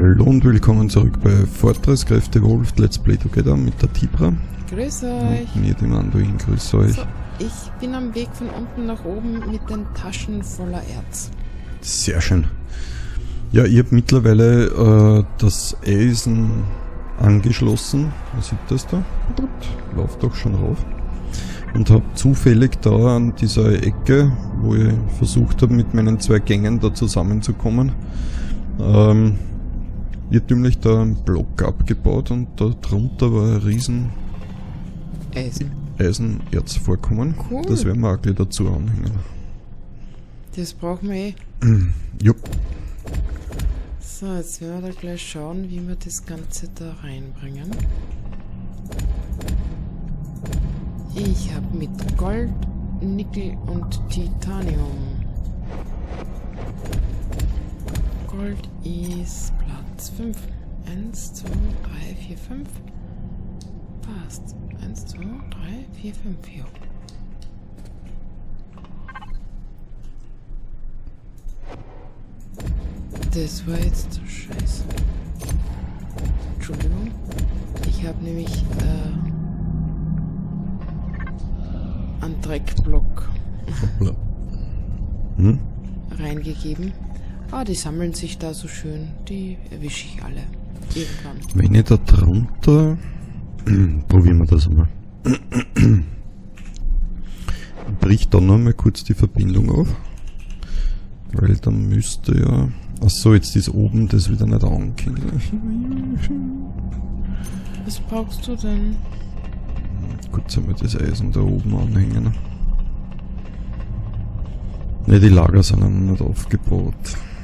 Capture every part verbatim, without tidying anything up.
Hallo und willkommen zurück bei Fortress Graved Evolved Let's Play Together mit der Tibra. Grüß euch. Und mir, dem Anduin, grüß euch. So, ich bin am Weg von unten nach oben mit den Taschen voller Erz. Sehr schön. Ja, ich habe mittlerweile äh, das Eisen angeschlossen. Man sieht das da? Läuft doch schon rauf. Und habe zufällig da an dieser Ecke, wo ich versucht habe, mit meinen zwei Gängen da zusammenzukommen, ähm, irrtümlich da einen Block abgebaut und da drunter war ein riesen Eisen. Eisenerzvorkommen. Cool. Das werden wir auch gleich dazu anhängen. Das brauchen wir eh. Jupp. So, jetzt werden wir da gleich schauen, wie wir das Ganze da reinbringen. Ich habe mit Gold, Nickel und Titanium. Gold ist Platz fünf. eins, zwei, drei, vier, fünf. Passt. eins, zwei, drei, vier, fünf. Ja. Das war jetzt scheiße. Entschuldigung. Ich habe nämlich äh, einen Dreckblock hm? reingegeben. Ah, die sammeln sich da so schön. Die erwische ich alle. Irgendwann. Wenn ich da drunter... Probieren wir das einmal. Bricht dann noch mal kurz die Verbindung auf. Weil dann müsste ja... Achso, jetzt ist oben das wieder nicht angehen. Was brauchst du denn? Kurz einmal das Eisen da oben anhängen. Ne, die Lager sind noch nicht aufgebaut.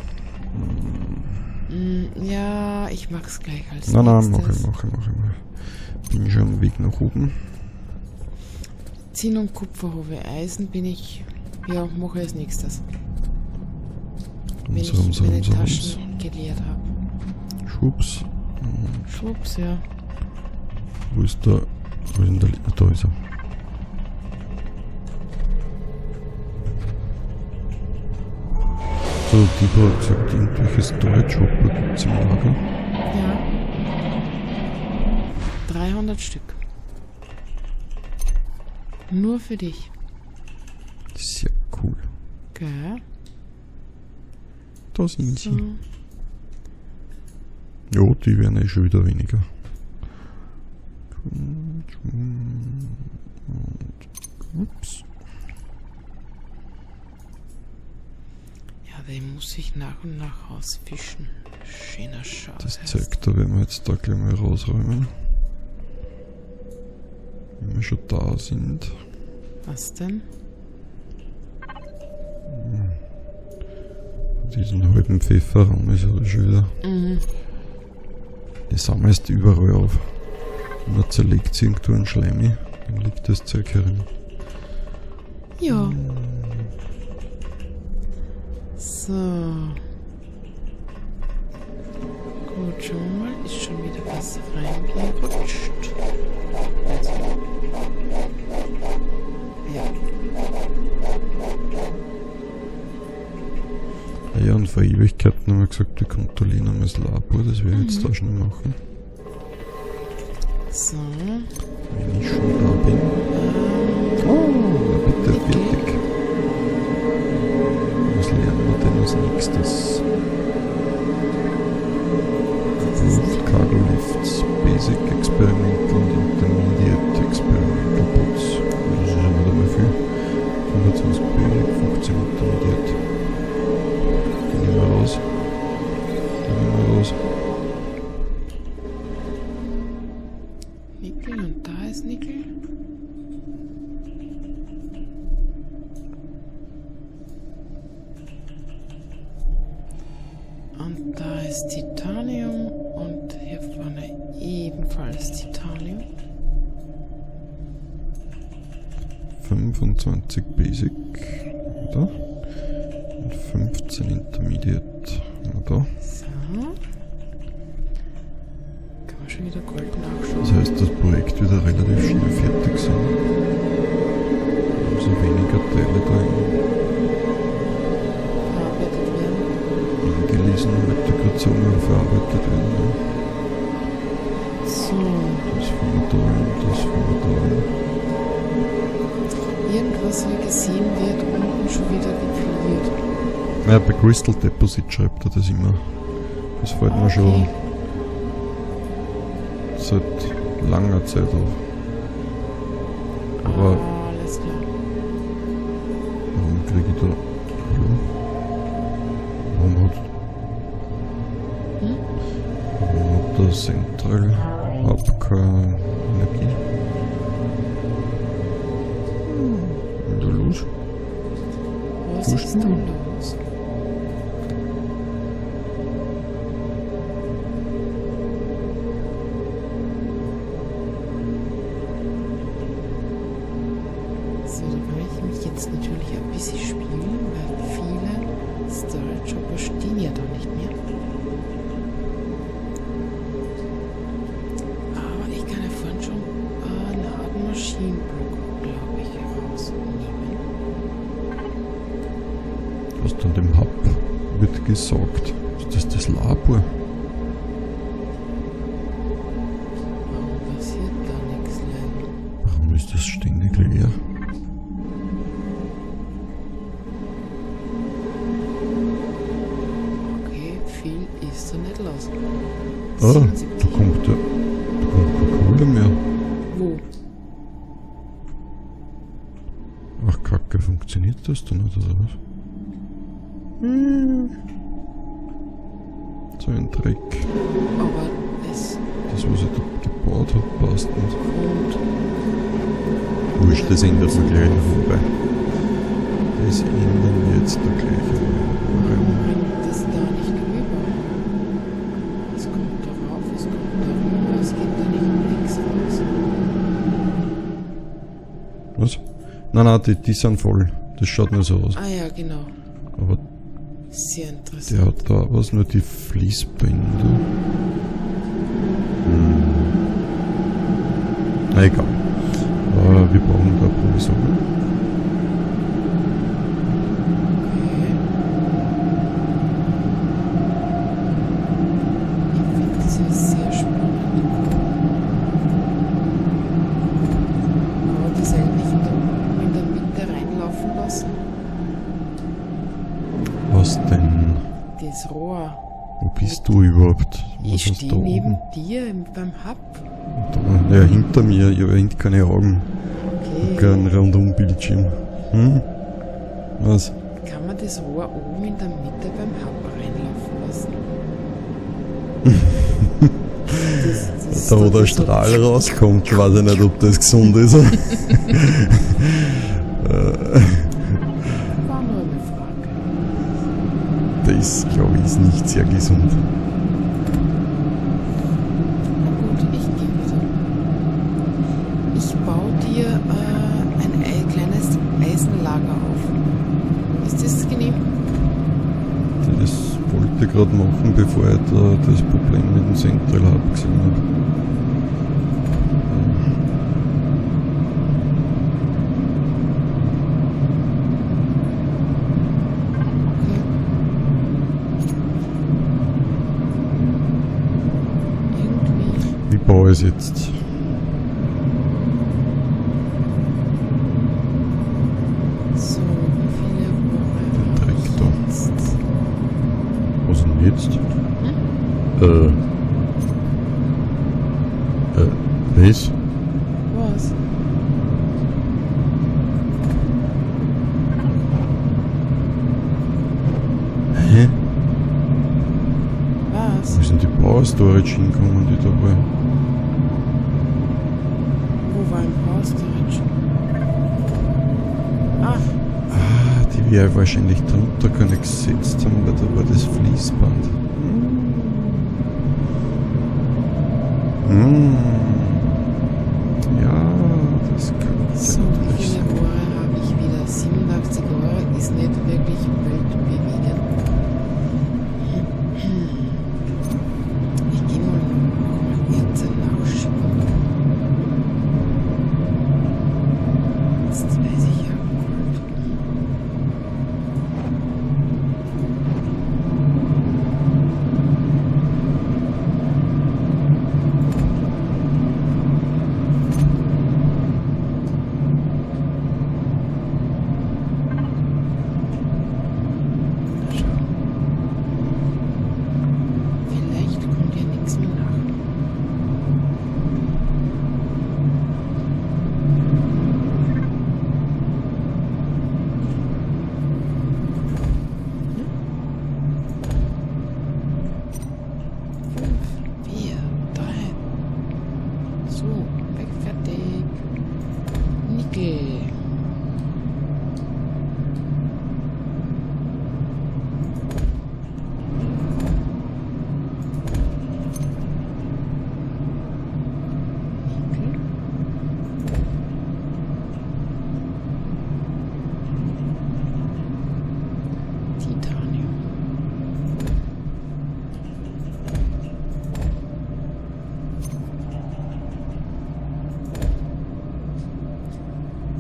Mm, ja, ich mach's gleich als Nein, nein, nächstes. mach ich, mach ich, mach ich mal. Bin schon am Weg nach oben. Zinn und Kupfer habe ich. Eisen bin ich... Ja, mache ich als nächstes. Wenn Rums, ich rums, meine rums, Taschen rums. geleert habe. Schwupps. Schwupps, ja. Wo ist der... Wo ist denn der... Ah, da ist er. So, die hat gesagt, irgendwelches Storage-Hopper gibt es im Lager. Ja. dreihundert Stück. Nur für dich. Das ist ja cool. Gell? Da sind sie. So. Ja, die werden eh schon wieder weniger. Und, ups. Ja, den muss ich nach und nach rausfischen. Schöner Schau. Das zeigt, da werden wir jetzt da gleich mal rausräumen. Wenn wir schon da sind. Was denn? Diesen halben Pfefferraum ist ja schon wieder. Mhm. Die sammelst überall auf. Und dann zerlegt sie irgendwo einen Schleimi. Dann liegt das Zeug herin. Ja. So. Gut, schon mal. Ist schon wieder was reingerutscht. Also. Ja. Ja, und vor Ewigkeiten haben wir gesagt, wir kontrollieren einmal das Labor. Das werde ich jetzt Mhm. da schnell machen. So. Wenn ich schon da bin. Oh, na bitte, fertig. Was lernen wir denn als nächstes? Approved Cargo Lifts, Basic Experimental und Intermediate Experimental Bots. Das ist schon wieder mal viel. fünfundzwanzig Basic, fünfzehn Intermediate. Gehen wir raus. Gehen wir raus. Nickel und da ist Nickel. Und da ist Titanium und hier vorne ebenfalls Titanium. fünfundzwanzig Basic. Oder? Und fünfzehn Intermediate. Oder? So. Kann man schon wieder Gold nachschauen. Das heißt, das Projekt wird auch relativ schnell fertig sein. Umso weniger Teile da Verarbeitet werden. eingelesen lesen, damit die gerade so mal verarbeitet werden. Ne? So. Das fangen wir da ein, das fangen wir da ein. Irgendwas habe ich gesehen, wird unten schon wieder gepflegt. Ja, bei Crystal Deposit schreibt er das immer. Das fällt mir Okay. schon seit langer Zeit auf. Aber Ah, alles klar. warum kriege ich da... Hallo? Warum hat... Hm? Warum hat der Central Hub keine Energie? Hm. Was ist da los? Was Wo ist ist da denn? los? So, da kann ich mich jetzt natürlich ein bisschen spielen, weil viele Storage Hopper stehen ja da nicht mehr. Aber ich kann ja vorhin schon einen harten Maschinenblock, glaube ich, herausnehmen. Was dann dem Hub wird gesagt. Ist das das Labor? Warum passiert da nichts leider? Warum ist das ständig leer? Okay, viel ist da nicht los. Ah, da siebenundsiebzig. kommt ja... Da kommt keine Kohle mehr. Wo? Ach Kacke, funktioniert das dann nicht, oder was? Hm. So ein Dreck. Aber es Das, was ich da gebaut habe, passt nicht. kommt. Wurscht, das ändert sich gleich noch vorbei. Das ändern wir jetzt da gleich. Warum bringt das da nicht rüber? Es kommt da rauf, es kommt da rüber, es geht da nicht links raus. Was? Nein, nein, die, die sind voll. Das schaut nur so aus. Ah ja, genau. Aber Sehr der interessant. hat da was, nur die Fließbänder. Hm. Na egal. Äh, wir brauchen da Provisorien. Okay. Ich finde das ja sehr spannend. Kann man das eigentlich in der, in der Mitte reinlaufen lassen? Was denn? Das Rohr. Wo bist du überhaupt? Ich Was hast du stehe da neben oben? dir im, beim Hub. Da, ja, hinter mir. Ich habe hinten keine Augen. Okay. Kein Rundum-Bildschirm. Hm? Was? Kann man das Rohr oben in der Mitte beim Hub reinlaufen lassen? das, das Da wo das der ist Strahl doch- rauskommt, weiß ich nicht, ob das gesund ist. War nur eine Frage. Das, glaube ich, ist nicht sehr gesund. Na gut, ich gehe wieder. Ich baue dir äh, ein ei- kleines Eisenlager auf. Ist das genehm? Das wollte ich gerade machen, bevor ich da das Problem mit dem Central Hub gesehen habe. Okay. Irgendwie. Wie baue ich es jetzt? So, wie viele Rohre Den habe Dreck ich da. jetzt? Was denn jetzt? Hm? Äh. Äh, was? Was? Hä? Was? Wo sind die Power Storage hinkommen, die da war? Wo war ein Power Storage? Ah, Ah, die wir wahrscheinlich drunter gar nicht gesetzt haben, weil da war das Fließband. Hm. Ja, das könnte so, wie natürlich viele sein. Rohre habe ich wieder? siebenundachtzig Rohre ist nicht wirklich weltbewegend. Ich gehe mal Erze nachschieben. Jetzt weiß ich ja Gold.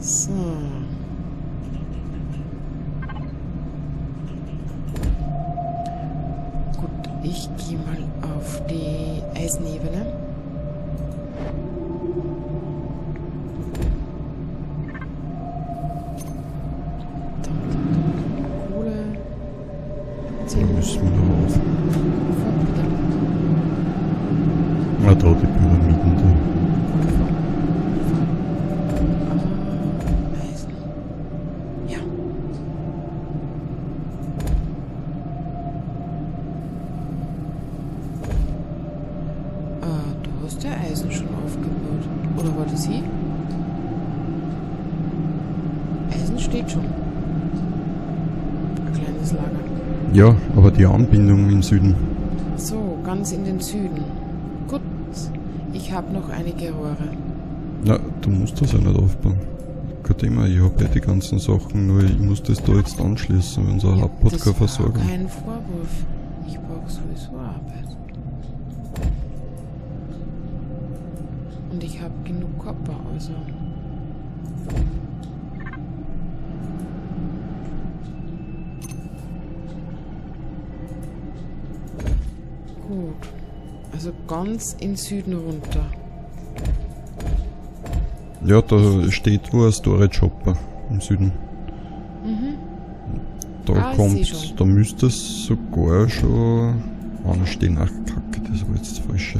So. Gut, ich gehe mal auf die Eisenebene. Kohle. Da müssen wir noch auf. Ah, da die Pyramiden da. Eisen. Ja. Ah, du hast ja Eisen schon aufgebaut. Oder war das sie? Eisen steht schon. Ein kleines Lager. Ja, aber die Anbindung im Süden. So, ganz in den Süden. Gut. Ich habe noch einige Rohre. Na, du musst das ja nicht aufbauen. Kein Thema, ich habe ja die ganzen Sachen, nur ich muss das da jetzt anschließen, wenn unser Hauptpot keine Versorgung. Das war kein Vorwurf. Ich brauche sowieso Arbeit. Und ich habe genug Kopper, also... Gut. Also ganz in Süden runter. Ja, da steht wo ein Storage Hopper im Süden. Mhm. Da Ah, ich kommt, seh schon. da müsste es sogar schon anstehen. Ach, Kacke, das war jetzt das Falsche.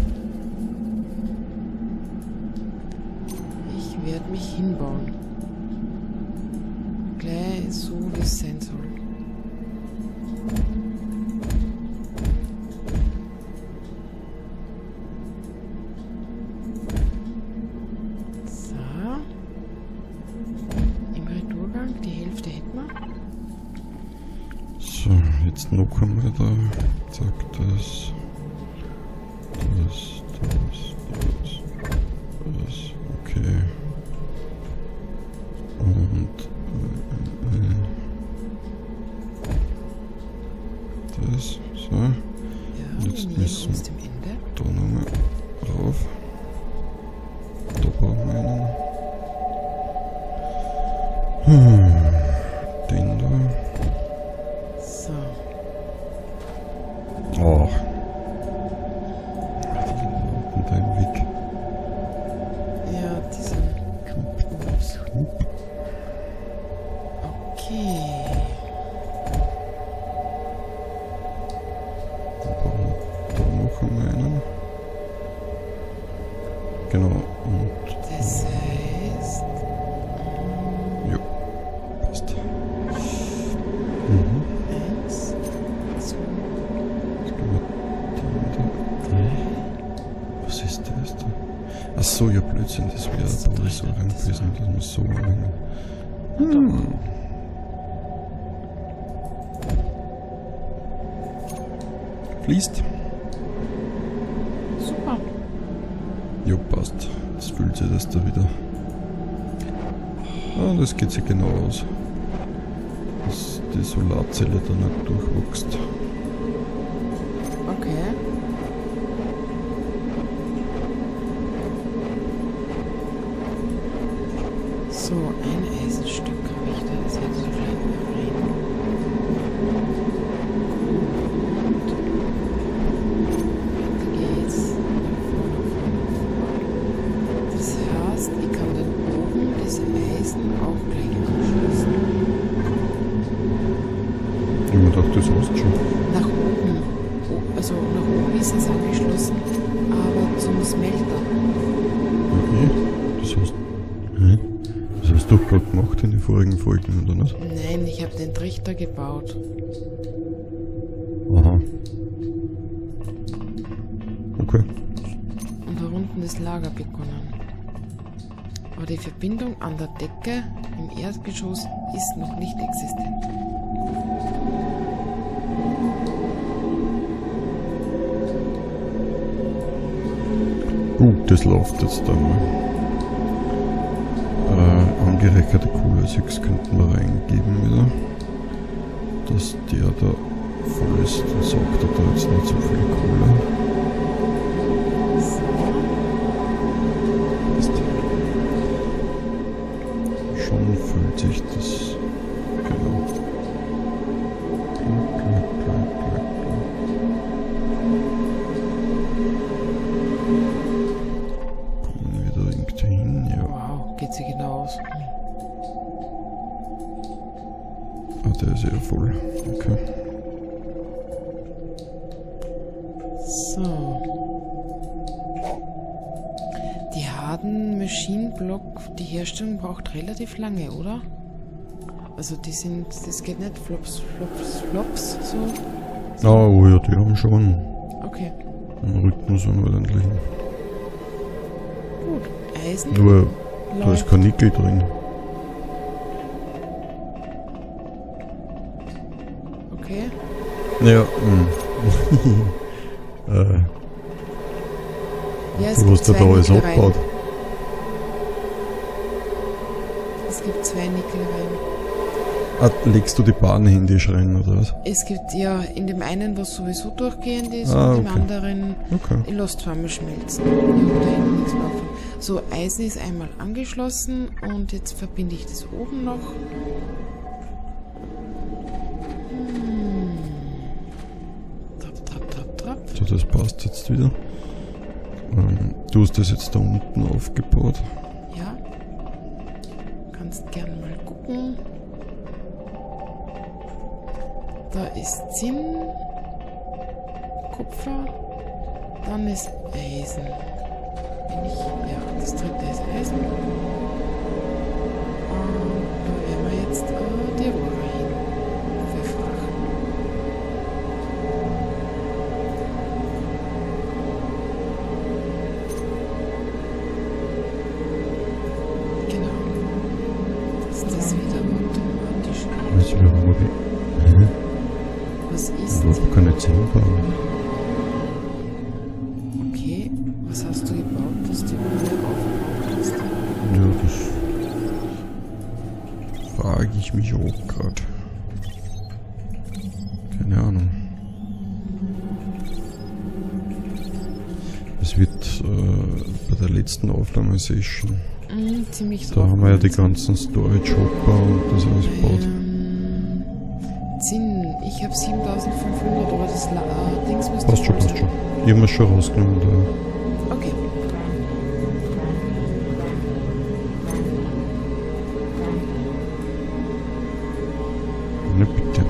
Ich werde mich hinbauen. Gleich so, wie es sein soll. So. Im Retourgang, die Hälfte hätten wir. So, jetzt noch einmal da. Zack, das. Das, das, das. Das. Okay. Und. Äh, äh, das. So. Ja, Jetzt wir nähern müssen uns dem Ende. da nochmal rauf. Da brauchen wir einen. Hm. Den da. So. Oh. Die laufen da im Weg. Ja, die sind... Ups. Okay. Dann brauchen wir da noch einmal einen. Genau. Und. Das heißt... Ja. Passt. Mhm. Eins, zwei, Jetzt gehen wir den da. Was ist das da? Achso, ja Blödsinn, das wäre ein Provisorium gewesen, das muss so anhängen. Hm. Fließt. super. Ja, passt. Jetzt fühlt sich das da wieder. Ah, das geht sich genau aus. Dass die Solarzelle da nicht durchwächst. Okay. So, ein Eisenstück habe ich da jetzt jetzt vielleicht noch rein. Gut. Geht's. Das heißt, ich kann dann oben das Eisen auch gleich anschließen. Ich hab mir gedacht, das hast du schon. Nach oben. Oh, also nach oben ist es angeschlossen, aber zum Smelter. Okay. Das hast Hä? Das hast du doch gerade gemacht in den vorigen Folgen, oder nicht? Nein, ich habe den Trichter gebaut. Aha. Okay. Und da unten das Lager begonnen. Aber die Verbindung an der Decke im Erdgeschoss ist noch nicht existent. Gut, das läuft jetzt dann. Äh, angereicherte Kohle-sechs könnten wir reingeben wieder. Dass der da voll ist, dann sagt er da jetzt nicht so viel Kohle. Passt. der ist eh voll. Okay. So. Die harten Machine Block, die Herstellung braucht relativ lange, oder? Also die sind, das geht nicht flops, flops, flops, so. Ah, oh ja, die haben schon Okay. einen Rhythmus, einen ordentlichen. Gut. Eisen. Nur, da läuft. ist kein Nickel drin. Okay. Ja, mh. äh, Ja, es du gibt hast ja zwei da alles Nickel rein. abgebaut. Es gibt zwei Nickel rein. Ah, legst du die Bahn hin, die schreien, oder was? Es gibt ja in dem einen, was sowieso durchgehend ist, Ah, und im okay. anderen, Okay. ich lasse zweimal schmelzen. Ich habe da hinten nichts mehr auf. So, Eisen ist einmal angeschlossen und jetzt verbinde ich das oben noch. Hm. Trap, trap, trap, trap. So, das passt jetzt wieder. Ähm, du hast das jetzt da unten aufgebaut. Ja. Kannst gerne mal gucken. Da ist Zinn, Kupfer, dann ist Eisen. Bin ich, ja, das dritte ist Eisen. Und da werden wir jetzt äh, die Rohre hin verfrachten. Genau. Dass das wieder automatisch Was geht. wir haben wir Was ist? Du hast keine Zähne bauen. Okay, was hast du gebaut, dass du wieder aufgebaut hast? Ja, das frage ich mich auch gerade. Keine Ahnung. Es wird äh, bei der letzten Aufnahmesession, Mm, ziemlich da drauf haben wir ja die gekommen. ganzen Storage-Hopper und das alles gebaut. Ähm, Zinn, ich habe siebentausendfünfhundert, aber das La äh, Dings müsste Passt schon, voll passt sein. schon. Ich habe es schon rausgenommen. Da. Okay. Ne, bitte.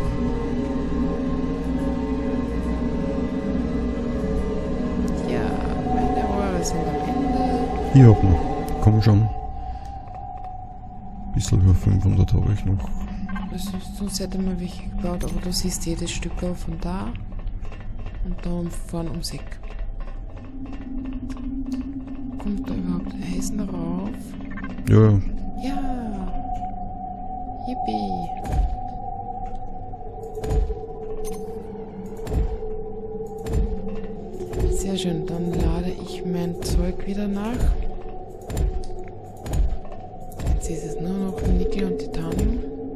Ja, meine Rohre sind am Ende. Ich hab noch. Komm schon. Bisschen über fünfhundert habe ich noch. Das ist, sonst hätte man welche gebaut, aber du siehst jedes Stück von da und da vorne ums Eck. Kommt da überhaupt Eisen rauf? Ja, ja. Ja! Yippie! Sehr schön, dann lade ich mein Zeug wieder nach. Jetzt ist es nur noch Nickel und Titanium.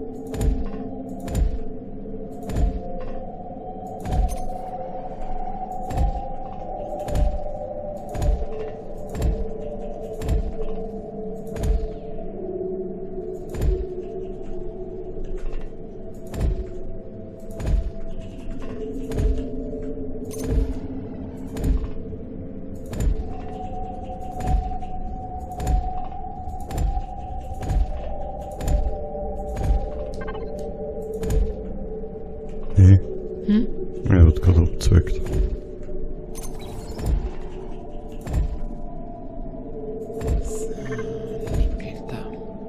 Nee. Hm? Er hat gerade abgezweigt. Nickel da.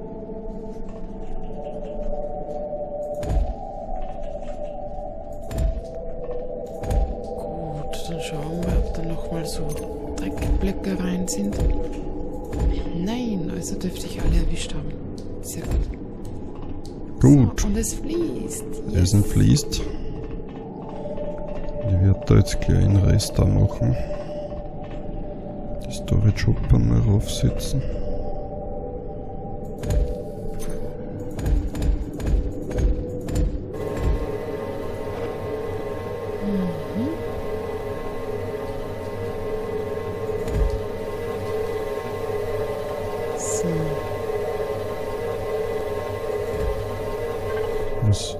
Gut, dann schauen wir, ob da nochmal so Dreckblöcke rein sind. Nein, also dürfte ich alle erwischt haben. Sehr gut. Gut. So, und es fließt. Eisen fließt. Ich werde da jetzt gleich einen Rest da machen. Die Storage Hopper mal raufsetzen. Mhm. So. Was